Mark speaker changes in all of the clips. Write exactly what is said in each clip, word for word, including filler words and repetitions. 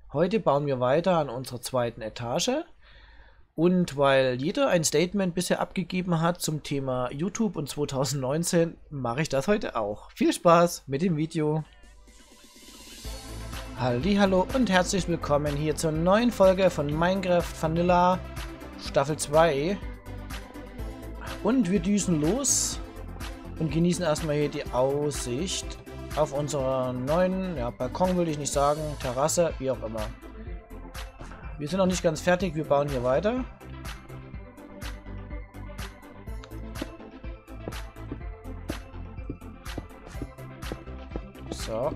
Speaker 1: Heute bauen wir weiter an unserer zweiten Etage. Und weil jeder ein Statement bisher abgegeben hat zum Thema YouTube und zwanzig neunzehn, mache ich das heute auch. Viel Spaß mit dem Video. Hallihallo und herzlich willkommen hier zur neuen Folge von Minecraft Vanilla Staffel zwei. Und wir düsen los und genießen erstmal hier die Aussicht auf unseren neuen, ja, Balkon will ich nicht sagen, Terrasse, wie auch immer. Wir sind noch nicht ganz fertig, wir bauen hier weiter. So.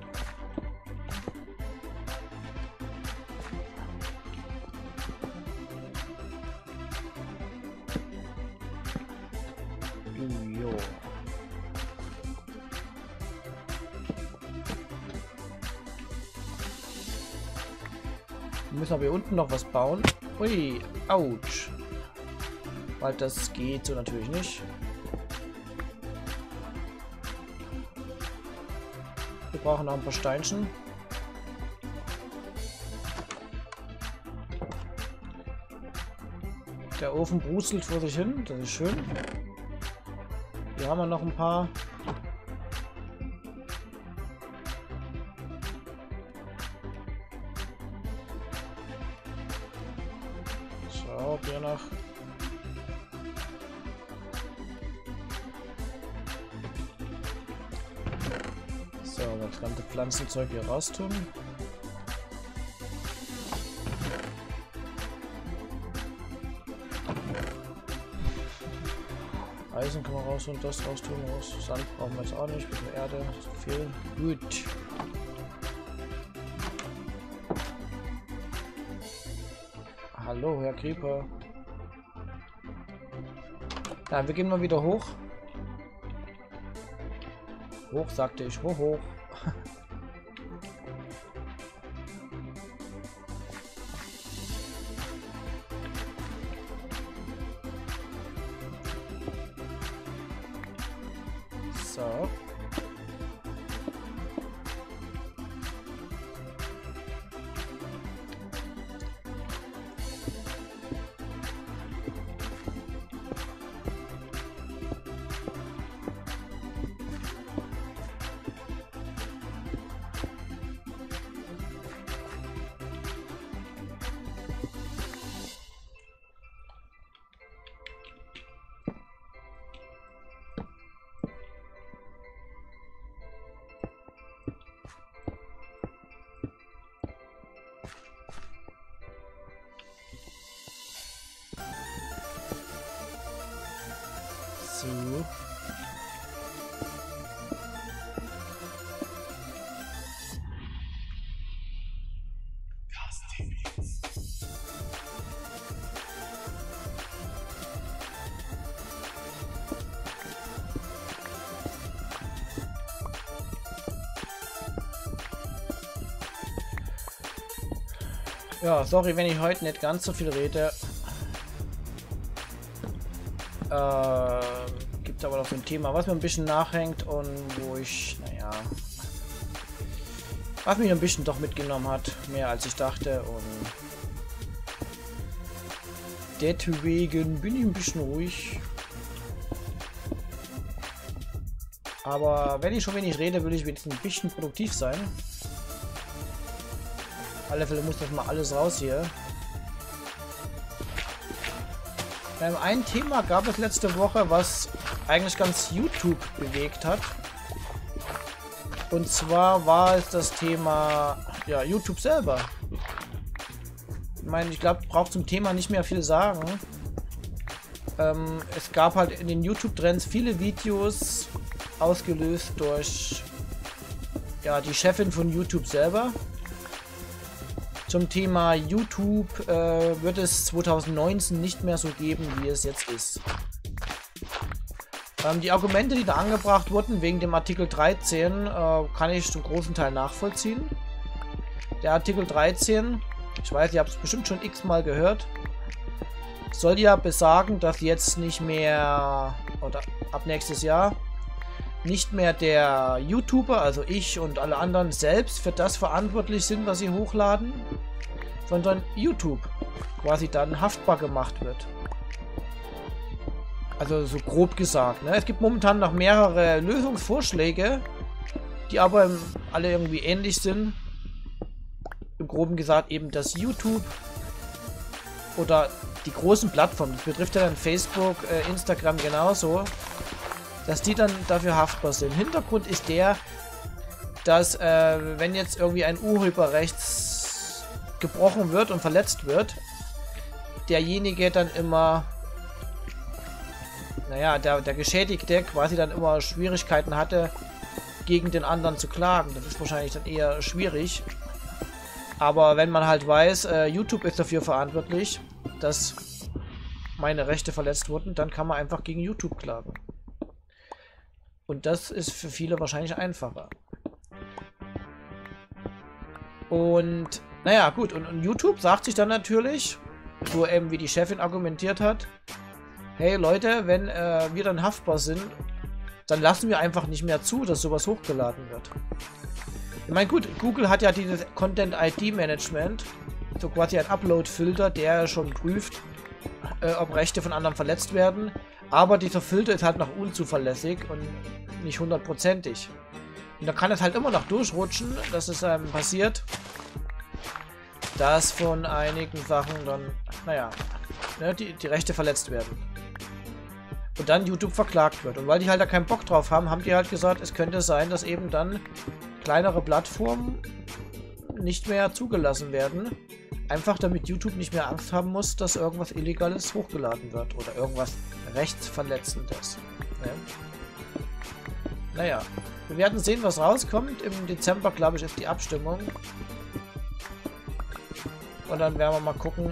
Speaker 1: Jo. Wir müssen aber hier unten noch was bauen. Ui, ouch. Weil das geht so natürlich nicht. Wir brauchen noch ein paar Steinchen. Der Ofen brustelt vor sich hin, das ist schön. Hier haben wir noch ein paar. So, hier noch. So, das ganze Pflanzenzeug hier raus tun. Eisen kann man raus und das raus tun. Sand brauchen wir jetzt auch nicht. Ein bisschen Erde, zu viel. Gut. Hallo, Herr Creeper. Ja, wir gehen mal wieder hoch. Hoch, sagte ich. Hoch, hoch. So. So. Ja, sorry, wenn ich heute nicht ganz so viel rede. Äh, gibt aber noch so ein Thema, was mir ein bisschen nachhängt und wo ich, naja, was mich ein bisschen doch mitgenommen hat, mehr als ich dachte, und deswegen bin ich ein bisschen ruhig. Aber wenn ich schon wenig rede, will ich wenigstens ein bisschen produktiv sein. Auf alle Fälle muss das mal alles raus hier. Ähm, ein Thema gab es letzte Woche, was eigentlich ganz YouTube bewegt hat. Und zwar war es das Thema, ja, YouTube selber. Ich meine, ich glaube, ich brauche zum Thema nicht mehr viel sagen. Ähm, es gab halt in den YouTube-Trends viele Videos, ausgelöst durch, ja, die Chefin von YouTube selber. Zum Thema YouTube äh, wird es zwanzig neunzehn nicht mehr so geben, wie es jetzt ist. Ähm, die Argumente, die da angebracht wurden wegen dem Artikel dreizehn, äh, kann ich zum großen Teil nachvollziehen. Der Artikel dreizehn, ich weiß, ihr habt es bestimmt schon x-mal gehört, soll ja besagen, dass jetzt nicht mehr, oder ab nächstes Jahr, nicht mehr der YouTuber, also ich und alle anderen selbst, für das verantwortlich sind, was sie hochladen, sondern YouTube quasi dann haftbar gemacht wird. Also so grob gesagt. Ne? Es gibt momentan noch mehrere Lösungsvorschläge, die aber alle irgendwie ähnlich sind. Im Groben gesagt eben das YouTube oder die großen Plattformen, das betrifft ja dann Facebook, äh, Instagram genauso, dass die dann dafür haftbar sind. Hintergrund ist der, dass äh, wenn jetzt irgendwie ein Urheberrechts gebrochen wird und verletzt wird, derjenige dann immer, naja, der, der Geschädigte quasi dann immer Schwierigkeiten hatte, gegen den anderen zu klagen. Das ist wahrscheinlich dann eher schwierig. Aber wenn man halt weiß, äh, YouTube ist dafür verantwortlich, dass meine Rechte verletzt wurden, dann kann man einfach gegen YouTube klagen. Und das ist für viele wahrscheinlich einfacher. Und, naja, gut. Und, und YouTube sagt sich dann natürlich, so eben wie die Chefin argumentiert hat, hey Leute, wenn äh, wir dann haftbar sind, dann lassen wir einfach nicht mehr zu, dass sowas hochgeladen wird. Ich meine, gut, Google hat ja dieses Content-I D-Management, so quasi ein Upload-Filter, der schon prüft, äh, ob Rechte von anderen verletzt werden. Aber dieser Filter ist halt noch unzuverlässig und nicht hundertprozentig. Und da kann es halt immer noch durchrutschen, dass es einem passiert, dass von einigen Sachen dann, naja, ne, die, die Rechte verletzt werden. Und dann YouTube verklagt wird. Und weil die halt da keinen Bock drauf haben, haben die halt gesagt, es könnte sein, dass eben dann kleinere Plattformen nicht mehr zugelassen werden. Einfach damit YouTube nicht mehr Angst haben muss, dass irgendwas Illegales hochgeladen wird. Oder irgendwas Rechtsverletzendes. Ne? Naja, wir werden sehen, was rauskommt. Im Dezember, glaube ich, ist die Abstimmung. Und dann werden wir mal gucken,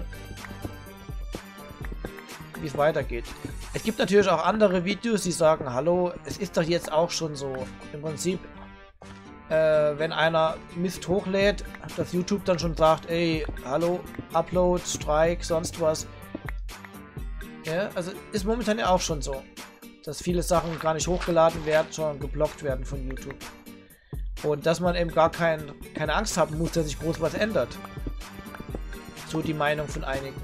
Speaker 1: wie es weitergeht. Es gibt natürlich auch andere Videos, die sagen, hallo, es ist doch jetzt auch schon so. Im Prinzip, äh, wenn einer Mist hochlädt, dass YouTube dann schon sagt, ey, hallo, Upload, Strike, sonst was. Ja, also ist momentan ja auch schon so, dass viele Sachen gar nicht hochgeladen werden, sondern geblockt werden von YouTube. Und dass man eben gar kein, keine Angst haben muss, dass sich groß was ändert. So die Meinung von einigen.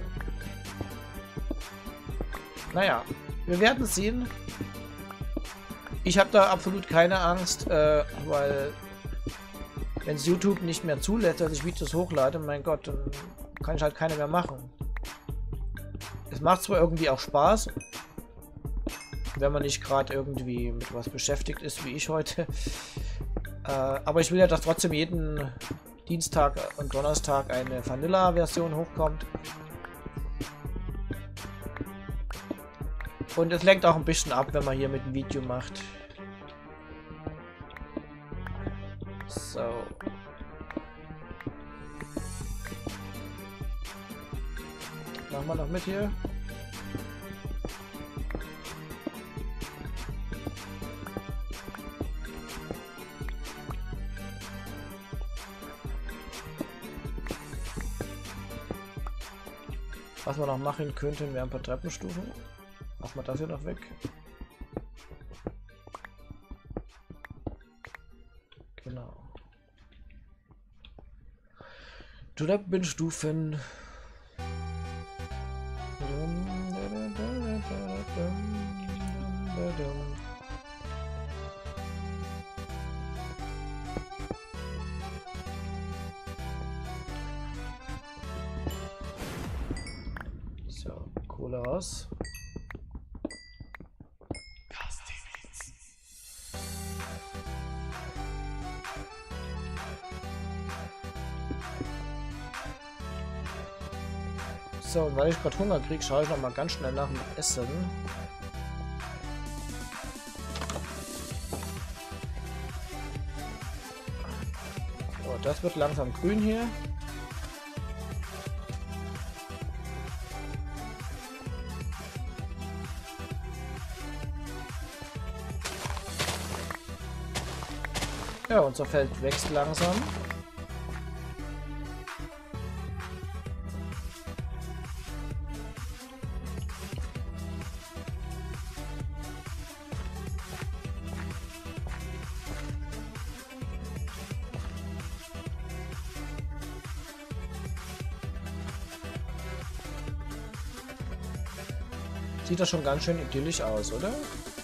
Speaker 1: Naja, wir werden sehen. Ich habe da absolut keine Angst, äh, weil wenn es YouTube nicht mehr zulässt, dass ich Videos hochlade, mein Gott, dann kann ich halt keine mehr machen. Es macht zwar irgendwie auch Spaß, wenn man nicht gerade irgendwie mit was beschäftigt ist, wie ich heute. Äh, aber ich will ja, dass trotzdem jeden Dienstag und Donnerstag eine Vanilla-Version hochkommt. Und es lenkt auch ein bisschen ab, wenn man hier mit dem Video macht. So. Machen wir noch mit hier. Was wir noch machen könnten, wären ein paar Treppenstufen. Machen wir das hier noch weg. Genau. Treppenstufen. So, Kohle raus. So, und weil ich gerade Hunger kriege, schaue ich noch mal ganz schnell nach dem Essen. So, das wird langsam grün hier. Ja, unser Feld wächst langsam. Sieht das schon ganz schön idyllisch aus, oder?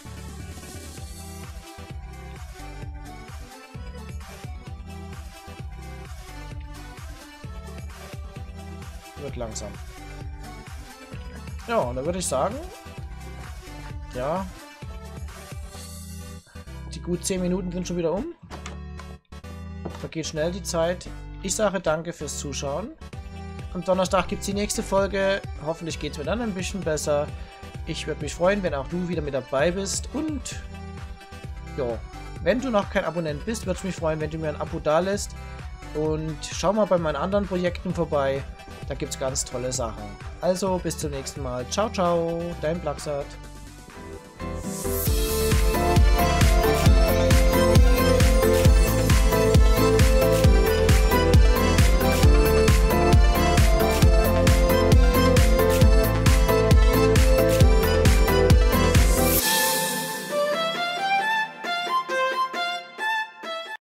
Speaker 1: Wird langsam. Ja, und dann würde ich sagen, ja, die gut zehn Minuten sind schon wieder um. Vergeht schnell die Zeit. Ich sage danke fürs Zuschauen. Am Donnerstag gibt es die nächste Folge. Hoffentlich geht es mir dann ein bisschen besser. Ich würde mich freuen, wenn auch du wieder mit dabei bist. Und ja, wenn du noch kein Abonnent bist, würde ich mich freuen, wenn du mir ein Abo dalässt. Und schau mal bei meinen anderen Projekten vorbei. Da gibt es ganz tolle Sachen. Also bis zum nächsten Mal. Ciao, ciao, dein Blacksat.